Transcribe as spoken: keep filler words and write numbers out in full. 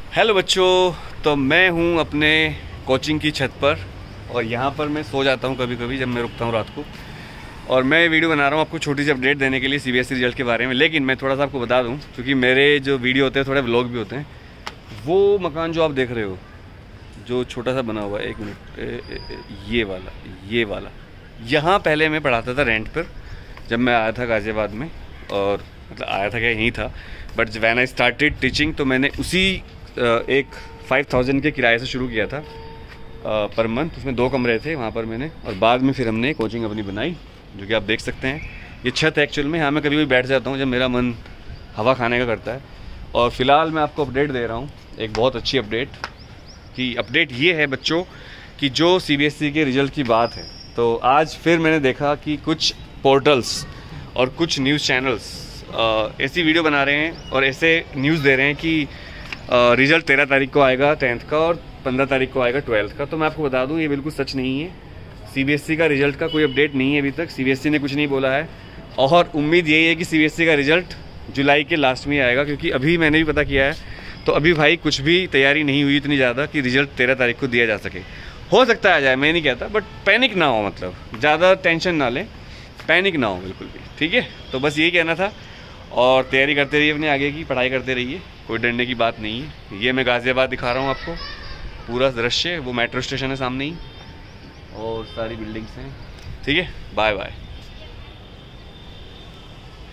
Hello बच्चों, तो मैं हूँ अपने कोचिंग की छत पर और यहाँ पर मैं सो जाता हूँ कभी कभी जब मैं रुकता हूँ रात को। और मैं वीडियो बना रहा हूँ आपको छोटी सी अपडेट देने के लिए सीबीएसई रिजल्ट के बारे में। लेकिन मैं थोड़ा सा आपको बता दूँ, क्योंकि मेरे जो वीडियो होते हैं थोड़े व्लॉग भी होते हैं। वो मकान जो आप देख रहे हो, जो छोटा सा बना हुआ है, एक मिनट, ये वाला ये वाला यहाँ पहले मैं पढ़ाता था रेंट पर जब मैं आया था गाज़ियाबाद में। और मतलब आया था क्या, यहीं था, but when I started teaching तो मैंने उसी एक फाइव थाउजेंड के किराए से शुरू किया था पर मंथ। उसमें दो कमरे थे वहाँ पर मैंने, और बाद में फिर हमने कोचिंग अपनी बनाई, जो कि आप देख सकते हैं। ये छत एक्चुअल में, यहाँ मैं कभी भी बैठ जाता हूँ जब मेरा मन हवा खाने का करता है। और फिलहाल मैं आपको अपडेट दे रहा हूँ, एक बहुत अच्छी अपडेट। कि अपडेट ये है बच्चों कि जो सीबीएसई के रिज़ल्ट की बात है, तो आज फिर मैंने देखा कि कुछ पोर्टल्स और कुछ न्यूज़ चैनल्स ऐसी वीडियो बना रहे हैं और ऐसे न्यूज़ दे रहे हैं कि रिज़ल्ट तेरह तारीख को आएगा टेंथ का और पंद्रह तारीख को आएगा ट्वेल्थ का। तो मैं आपको बता दूं, ये बिल्कुल सच नहीं है। सीबीएसई का रिज़ल्ट का कोई अपडेट नहीं है अभी तक, सीबीएसई ने कुछ नहीं बोला है। और उम्मीद यही है कि सीबीएसई का रिज़ल्ट जुलाई के लास्ट में आएगा, क्योंकि अभी मैंने भी पता किया है तो अभी भाई कुछ भी तैयारी नहीं हुई इतनी ज़्यादा कि रिज़ल्ट तेरह तारीख को दिया जा सके। हो सकता है आ जाए, मैं नहीं कहता, बट पैनिक ना हो, मतलब ज़्यादा टेंशन ना लें, पैनिक ना हो बिल्कुल भी, ठीक है। तो बस यही कहना था। और तैयारी करते रहिए, अपने आगे की पढ़ाई करते रहिए, कोई डरने की बात नहीं है। ये मैं गाज़ियाबाद दिखा रहा हूँ आपको, पूरा दृश्य, वो मेट्रो स्टेशन है सामने ही और सारी बिल्डिंग्स हैं, ठीक है। Bye bye.